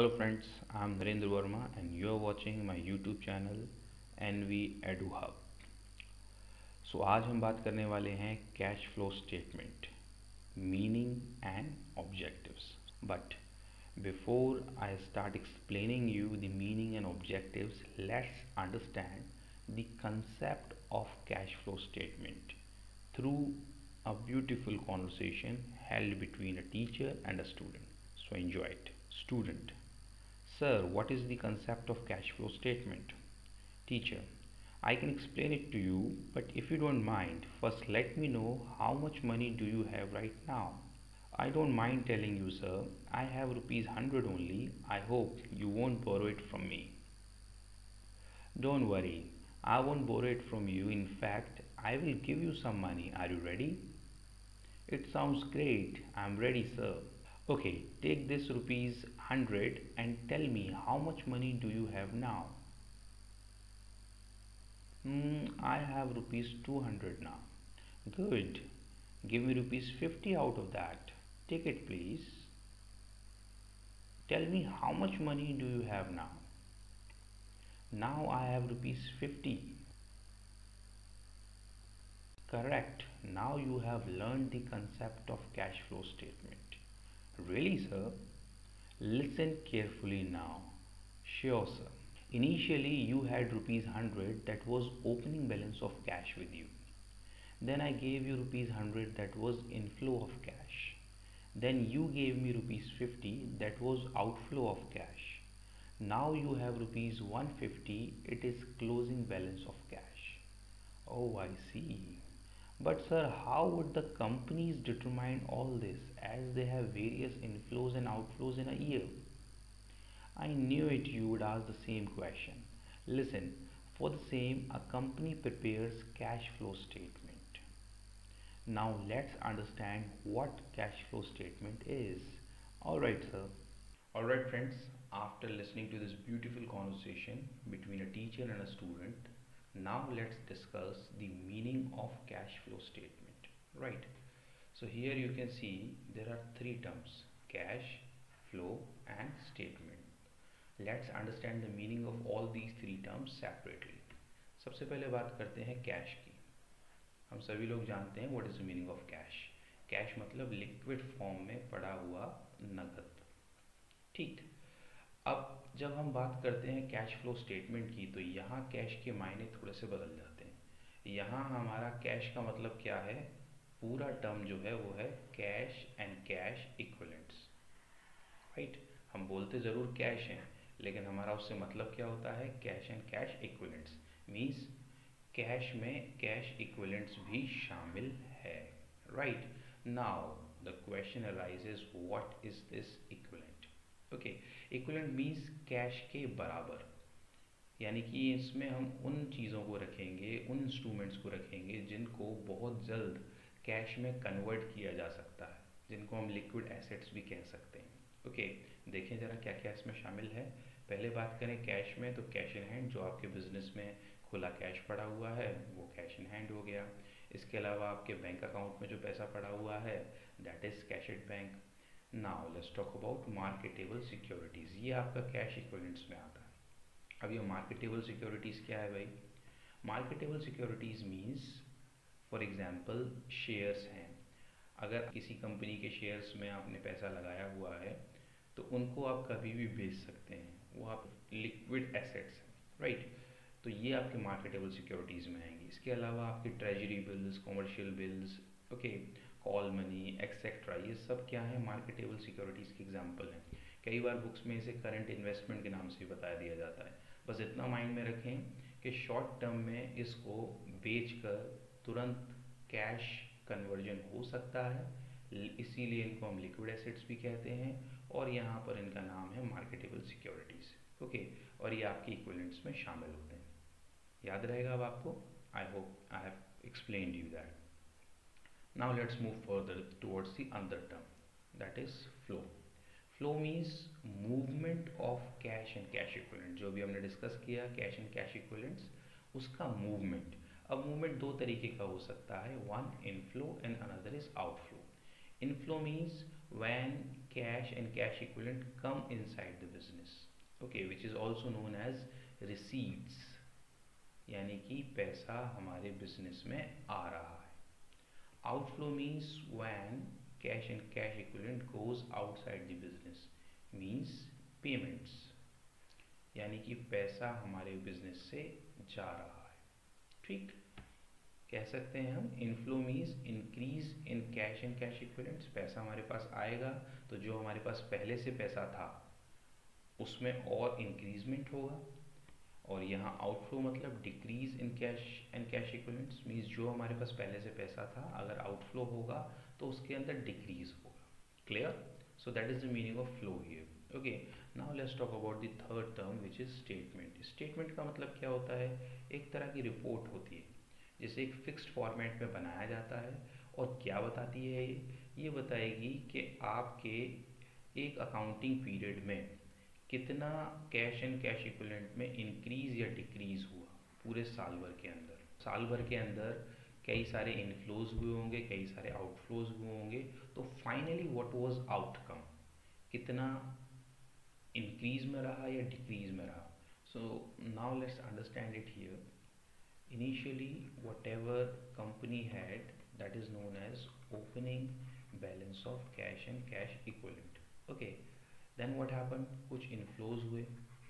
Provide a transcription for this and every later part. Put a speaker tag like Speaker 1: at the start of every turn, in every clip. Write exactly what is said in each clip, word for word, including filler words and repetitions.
Speaker 1: Hello friends, I'm Narendra Verma and you're watching my YouTube channel N V Edu Hub. So आज हम बात करने वाले हैं cash flow statement, meaning and objectives. But before I start explaining you the meaning and objectives, let's understand the concept of cash flow statement through a beautiful conversation held between a teacher and a student. So enjoy it. Student: Sir, what is the concept of cash flow statement? Teacher: I can explain it to you, but if you don't mind, first let me know how much money do you have right now? I don't mind telling you, sir. I have rupees one hundred only. I hope you won't borrow it from me. Don't worry. I won't borrow it from you. In fact, I will give you some money. Are you ready? It sounds great. I'm ready, sir. Okay, take this rupees one hundred and tell me how much money do you have now? Hmm, I have rupees two hundred now. Good. Give me rupees fifty out of that. Take it, please. Tell me how much money do you have now? Now I have rupees fifty. Correct. Now you have learned the concept of cash flow statement. Really, sir? Listen carefully now. Sure, sir. Initially, you had rupees one hundred that was opening balance of cash with you. Then I gave you rupees one hundred that was inflow of cash. Then you gave me rupees fifty that was outflow of cash. Now you have rupees one hundred fifty, it is closing balance of cash. Oh, I see. But sir, how would the companies determine all this as they have various inflows and outflows in a year? I knew it you would ask the same question. Listen, for the same, a company prepares cash flow statement. Now let's understand what cash flow statement is. Alright, sir. Alright, friends, after listening to this beautiful conversation between a teacher and a student, now let's discuss the meaning of cash flow statement. Right. So here you can see there are three terms: cash, flow and statement. Let's understand the meaning of all these three terms separately. सबसे पहले बात करते हैं cash की. हम सभी लोग जानते हैं what is the meaning of cash. Cash मतलब लिक्विड फॉर्म में पड़ा हुआ नकद. ठीक. अब जब हम बात करते हैं कैश फ्लो स्टेटमेंट की, तो यहाँ कैश के मायने थोड़े से बदल जाते हैं. यहाँ हमारा कैश का मतलब क्या है? पूरा टर्म जो है वो है cash and cash equivalents. Right. हम बोलते ज़रूर कैश हैं, लेकिन हमारा उससे मतलब क्या होता है? Cash and cash equivalents means cash में कैश इक्विवेलेंट्स भी शामिल है. Right. Now the question arises, what is this equivalent? Okay, equivalent means cash के बराबर. यानी कि इसमें हम उन चीज़ों को रखेंगे, उन इंस्ट्रूमेंट्स को रखेंगे जिनको बहुत जल्द कैश में कन्वर्ट किया जा सकता है, जिनको हम लिक्विड एसेट्स भी कह सकते हैं. ओके, देखें ज़रा क्या क्या इसमें शामिल है. पहले बात करें कैश में, तो कैश इन हैंड, जो आपके बिजनेस में खुला कैश पड़ा हुआ है वो कैश इन हैंड हो गया. इसके अलावा आपके बैंक अकाउंट में जो पैसा पड़ा हुआ है that is cash at bank. Now let's talk about marketable securities. ये आपका कैश इक्विवेलेंट्स में आता है. अब ये मार्केटेबल सिक्योरिटीज़ क्या है भाई? Marketable securities means for example shares हैं. अगर किसी कंपनी के शेयर्स में आपने पैसा लगाया हुआ है तो उनको आप कभी भी बेच सकते हैं, वो आप लिक्विड एसेट्स हैं. राइट. तो ये आपके मार्केटेबल सिक्योरिटीज़ में आएंगी. इसके अलावा आपके treasury bills, commercial bills, okay, call money etcetera, ये सब क्या है? मार्केटेबल सिक्योरिटीज़ के एग्जांपल हैं. कई बार बुक्स में इसे करंट इन्वेस्टमेंट के नाम से बता दिया जाता है. बस इतना माइंड में रखें कि शॉर्ट टर्म में इसको बेचकर तुरंत कैश कन्वर्जन हो सकता है, इसीलिए इनको हम लिक्विड एसेट्स भी कहते हैं और यहाँ पर इनका नाम है मार्केटेबल सिक्योरिटीज़. ओके, और ये आपके इक्विवेलेंट्स में शामिल होते हैं. याद रहेगा अब आपको. I hope I have explained you that. Now let's move further towards the other term, that is flow. Flow means movement of cash and cash equivalent. जो भी हमने डिस्कस किया कैश एंड कैश इक्विवेलेंट्स, उसका movement. अब movement दो तरीके का हो सकता है, one inflow and another is outflow. Inflow means when cash and cash equivalent come inside the business, okay, which is also known as receipts, यानी कि पैसा हमारे बिजनेस में आ रहा है. Outflow means when cash and cash equivalent goes outside the business, means payments, यानी कि पैसा हमारे बिजनेस से जा रहा है. ठीक, कह सकते हैं हम inflow means increase in cash and cash equivalents. पैसा हमारे पास आएगा तो जो हमारे पास पहले से पैसा था उसमें और इंक्रीजमेंट होगा. और यहाँ आउटफ्लो मतलब decrease in cash and cash equivalents means जो हमारे पास पहले से पैसा था अगर आउटफ्लो होगा तो उसके अंदर डिक्रीज होगा. Clear? So that is the meaning of flow here. Okay, now let's talk about the third term which is statement. Statement का मतलब क्या होता है? एक तरह की रिपोर्ट होती है जिसे एक फिक्स्ड फॉर्मेट में बनाया जाता है. और क्या बताती है ये? ये बताएगी कि आपके एक अकाउंटिंग पीरियड में कितना कैश एंड कैश इक्विवेलेंट में इंक्रीज या डिक्रीज हुआ पूरे साल भर के अंदर. साल भर के अंदर कई सारे इनफ्लोज हुए होंगे, कई सारे आउटफ्लोज हुए होंगे. तो फाइनली व्हाट वाज आउटकम, कितना इंक्रीज में रहा या डिक्रीज में रहा. So now let's understand it here. Initially, whatever company had, that is known as opening balance of cash and cash equivalent. Okay, then what happened? कुछ inflows हुए,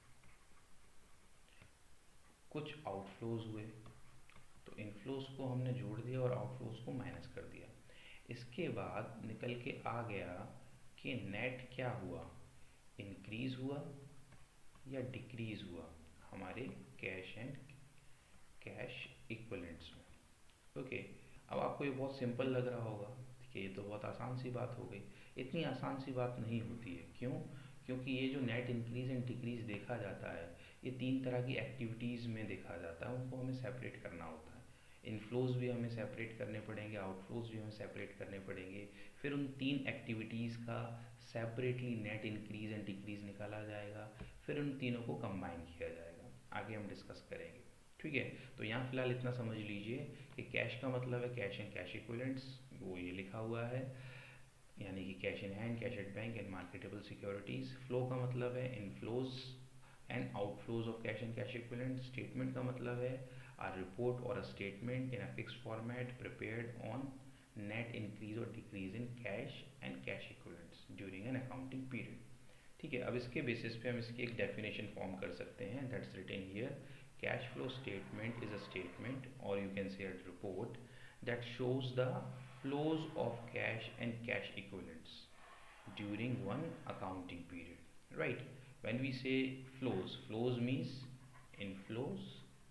Speaker 1: कुछ outflows हुए. तो inflows को हमने जोड़ दिया और outflows को माइनस कर दिया. इसके बाद निकल के आ गया कि नेट क्या हुआ, इंक्रीज हुआ या डिक्रीज हुआ हमारे कैश एंड कैश इक्विवेलेंट्स में. ओके, अब आपको ये बहुत सिंपल लग रहा होगा कि ये तो बहुत आसान सी बात हो गई. इतनी आसान सी बात नहीं होती है. क्यों? क्योंकि ये जो नेट इंक्रीज एंड डिक्रीज देखा जाता है ये तीन तरह की एक्टिविटीज़ में देखा जाता है. उनको हमें सेपरेट करना होता है. इनफ्लोज भी हमें सेपरेट करने पड़ेंगे, आउटफ्लोज भी हमें सेपरेट करने पड़ेंगे. फिर उन तीन एक्टिविटीज़ का separately net increase and decrease निकाला जाएगा. फिर उन तीनों को कंबाइन किया जाएगा. आगे हम डिस्कस करेंगे. ठीक है, तो यहाँ फिलहाल इतना समझ लीजिए कि कैश का मतलब है कैश एंड कैश इक्विवेलेंट्स, वो ये लिखा हुआ है, यानी कि cash in hand, cash at bank and marketable securities. Flow का मतलब है inflows and outflows of cash and cash equivalent. Statement का मतलब है a report or a statement in a fixed format prepared on net increase or decrease in cash and cash equivalents during an accounting period. ठीक है, अब इसके basis पे हम इसकी एक डेफिनेशन फॉर्म कर सकते हैं. That's written here. Cash flow statement is a statement, or you can say a report, that shows the flows of cash and cash equivalents during one accounting period. Right? When we say flows, flows means inflows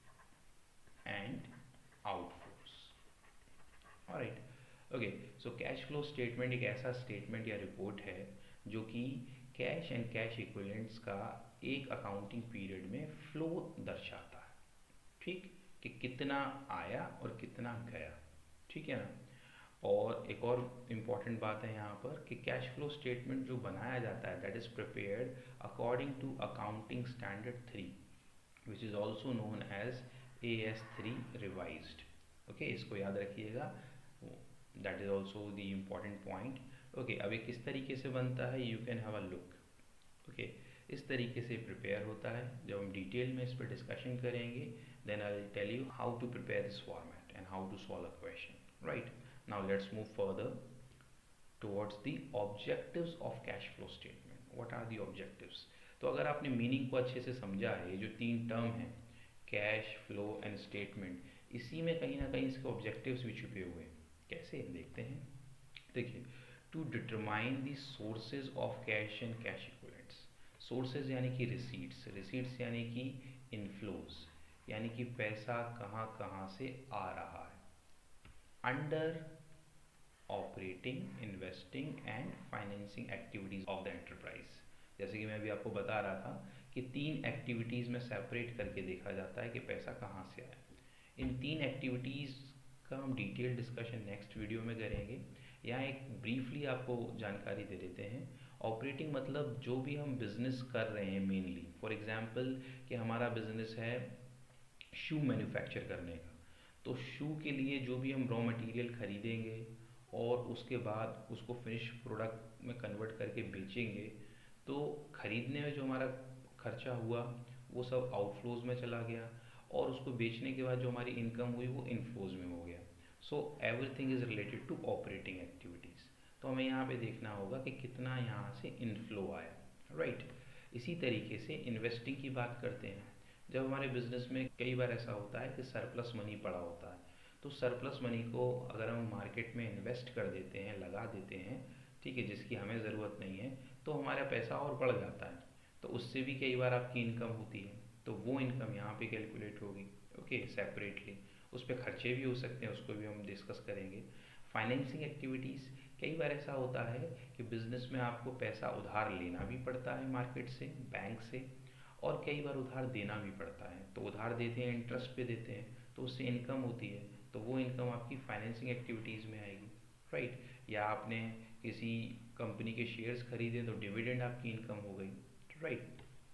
Speaker 1: and outflows. Alright. Okay. So cash flow statement एक ऐसा statement या report है जो कि cash and cash equivalents का एक accounting period में flow दर्शाता है. ठीक, कि कितना आया और कितना गया. ठीक है ना. और एक और इम्पॉर्टेंट बात है यहाँ पर कि कैश फ्लो स्टेटमेंट जो बनाया जाता है that is prepared according to accounting standard three which is also known as A S three revised. Okay, इसको याद रखिएगा. That is also the important point. Okay, अब ये किस तरीके से बनता है you can have a look. Okay, इस तरीके से प्रिपेयर होता है. जब हम डिटेल में इस पर डिस्कशन करेंगे then I will tell you how to prepare this format and how to solve a question. Right, now let's move further towards the objectives of cash flow statement. What are the objectives? तो अगर आपने meaning को अच्छे से समझा है, ये जो तीन टर्म हैं कैश फ्लो एंड स्टेटमेंट, इसी में कहीं ना कहीं इसके ऑब्जेक्टिव्स भी छुपे हुए हैं. कैसे देखते हैं? देखिए, to determine the sources of cash and cash equivalents. Sources यानी कि रिसीट्स, रिसीट्स यानी कि इनफ्लोज, यानी कि पैसा कहाँ कहाँ से आ रहा है. Under operating, investing and financing activities of the enterprise. जैसे कि मैं अभी आपको बता रहा था कि तीन एक्टिविटीज़ में सेपरेट करके देखा जाता है कि पैसा कहाँ से आया. इन तीन एक्टिविटीज़ का हम डिटेल डिस्कशन नेक्स्ट वीडियो में करेंगे. यहाँ एक ब्रीफली आपको जानकारी दे देते हैं. ऑपरेटिंग मतलब जो भी हम बिज़नेस कर रहे हैं मेनली. फॉर एग्जांपल कि हमारा बिज़नेस है शू मैन्युफैक्चर करने का, तो शू के लिए जो भी हम रॉ मटेरियल खरीदेंगे और उसके बाद उसको फिनिश प्रोडक्ट में कन्वर्ट करके बेचेंगे, तो ख़रीदने में जो हमारा खर्चा हुआ वो सब आउटफ्लोज में चला गया, और उसको बेचने के बाद जो हमारी इनकम हुई वो इनफ्लोज में हो गया। So everything is related to operating activities. तो हमें यहाँ पे देखना होगा कि कितना यहाँ से इनफ्लो आया, राइट। इसी तरीके से इन्वेस्टिंग की बात करते हैं। जब हमारे बिजनेस में कई बार ऐसा होता है कि सरप्लस मनी पड़ा होता है, तो सरप्लस मनी को अगर हम मार्केट में इन्वेस्ट कर देते हैं, लगा देते हैं, ठीक है, जिसकी हमें ज़रूरत नहीं है, तो हमारा पैसा और बढ़ जाता है, तो उससे भी कई बार आपकी इनकम होती है। तो वो इनकम यहाँ पे कैलकुलेट होगी, ओके, सेपरेटली। उस पर खर्चे भी हो सकते हैं, उसको भी हम डिस्कस करेंगे। फाइनेंसिंग एक्टिविटीज़, कई बार ऐसा होता है कि बिज़नेस में आपको पैसा उधार लेना भी पड़ता है मार्केट से, बैंक से, और कई बार उधार देना भी पड़ता है। तो उधार देते हैं, इंटरेस्ट पे देते हैं, तो उससे इनकम होती है, तो वो इनकम आपकी फाइनेंसिंग एक्टिविटीज़ में आएगी, राइट। या आपने किसी कंपनी के शेयर्स खरीदे तो डिविडेंड आपकी इनकम हो गई, राइट।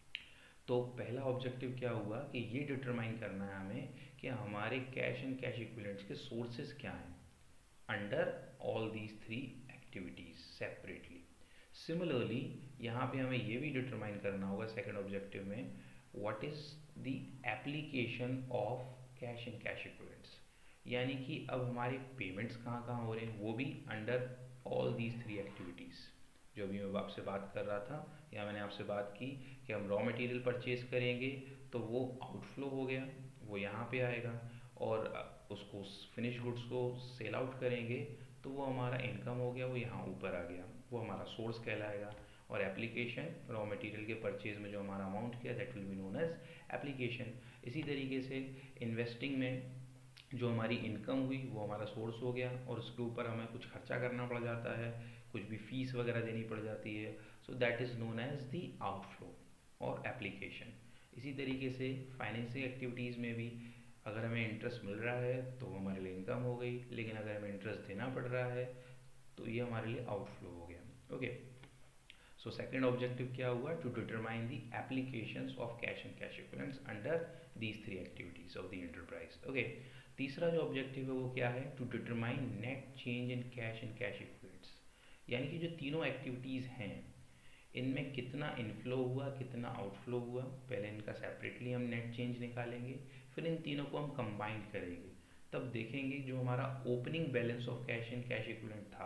Speaker 1: तो पहला ऑब्जेक्टिव क्या हुआ कि ये डिटरमाइन करना है हमें कि हमारे कैश एंड कैश इक्विवेलेंट्स के सोर्सेज क्या हैं under all these three activities separately. Similarly यहाँ पे हमें ये भी डिटरमाइन करना होगा सेकंड ऑब्जेक्टिव में, what is the application of cash and cash equivalents, यानी कि अब हमारे पेमेंट्स कहाँ कहाँ हो रहे हैं, वो भी under all these three activities. जो अभी मैं आपसे बात कर रहा था, या मैंने आपसे बात की कि हम रॉ मटेरियल परचेज करेंगे तो वो आउटफ्लो हो गया, वो यहाँ पे आएगा, और उसको फिनिश गुड्स को सेल आउट करेंगे तो वो हमारा इनकम हो गया, वो यहाँ ऊपर आ गया, वो हमारा सोर्स कहलाएगा। और एप्लीकेशन, रॉ मटेरियल के परचेज में जो हमारा अमाउंट किया, that will be known as application. इसी तरीके से इन्वेस्टिंग में जो हमारी इनकम हुई वो हमारा सोर्स हो गया, और उसके ऊपर हमें कुछ खर्चा करना पड़ जाता है, कुछ भी फीस वगैरह देनी पड़ जाती है, so that is known as the outflow और एप्लीकेशन। इसी तरीके से फाइनेंसिंग एक्टिविटीज़ में भी अगर हमें इंटरेस्ट मिल रहा है तो हमारे लिए इनकम हो गई, लेकिन अगर हमें इंटरेस्ट देना पड़ रहा है तो ये हमारे लिए आउटफ्लो हो गया, ओके। सो सेकंड ऑब्जेक्टिव क्या हुआ, to determine the applications of cash and cash equivalents under these three activities of the enterprise, okay. तीसरा जो ऑब्जेक्टिव है वो क्या है, to determine net change in cash and cash equivalents, यानी कि जो तीनों एक्टिविटीज़ हैं इनमें कितना इनफ्लो हुआ, कितना आउटफ्लो हुआ। पहले इनका सेपरेटली हम नेट चेंज निकालेंगे, फिर इन तीनों को हम कंबाइन करेंगे, तब देखेंगे जो हमारा opening balance of cash and cash equivalent था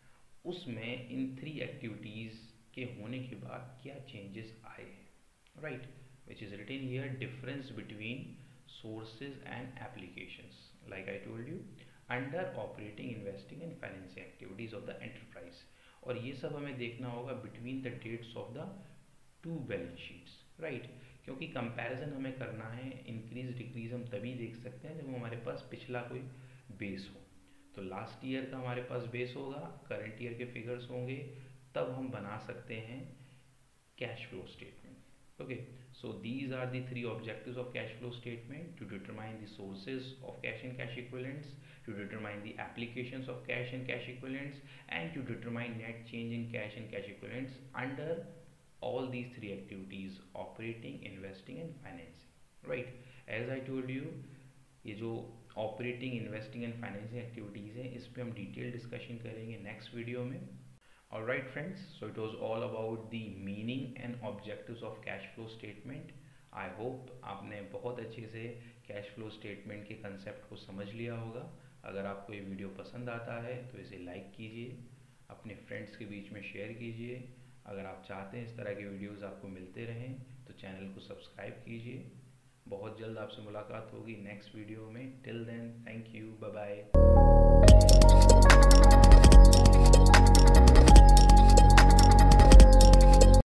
Speaker 1: उसमें इन थ्री एक्टिविटीज़ के होने के बाद क्या चेंजेस आए हैं, right, which is written here, difference between sources and applications like I told you under operating, investing and financing activities of the enterprise। और ये सब हमें देखना होगा between the dates of the two balance sheets, right, क्योंकि comparison हमें करना है, इंक्रीज डिक्रीज हम तभी देख सकते हैं जब हमारे पास पिछला कोई बेस हो। तो लास्ट ईयर का हमारे पास बेस होगा, करंट ईयर के फिगर्स होंगे, तब हम बना सकते हैं cash flow statement, okay। So these are the three objectives of cash flow statement: to determine the sources of cash and cash equivalents, to determine the applications of cash and cash equivalents, and to determine net change in cash and cash equivalents under all these three activities: operating, investing and financing, right। As I told you, ये जो operating, investing and financing activities हैं इस पर हम detail discussion करेंगे next video में। Alright friends, so it was all about the meaning and objectives of cash flow statement. I hope आपने बहुत अच्छे से कैश फ्लो स्टेटमेंट के कंसेप्ट को समझ लिया होगा। अगर आपको ये वीडियो पसंद आता है तो इसे लाइक कीजिए, अपने फ्रेंड्स के बीच में शेयर कीजिए। अगर आप चाहते हैं इस तरह के वीडियोस आपको मिलते रहें तो चैनल को सब्सक्राइब कीजिए। बहुत जल्द आपसे मुलाकात होगी नेक्स्ट वीडियो में। Till then, thank you, bye bye.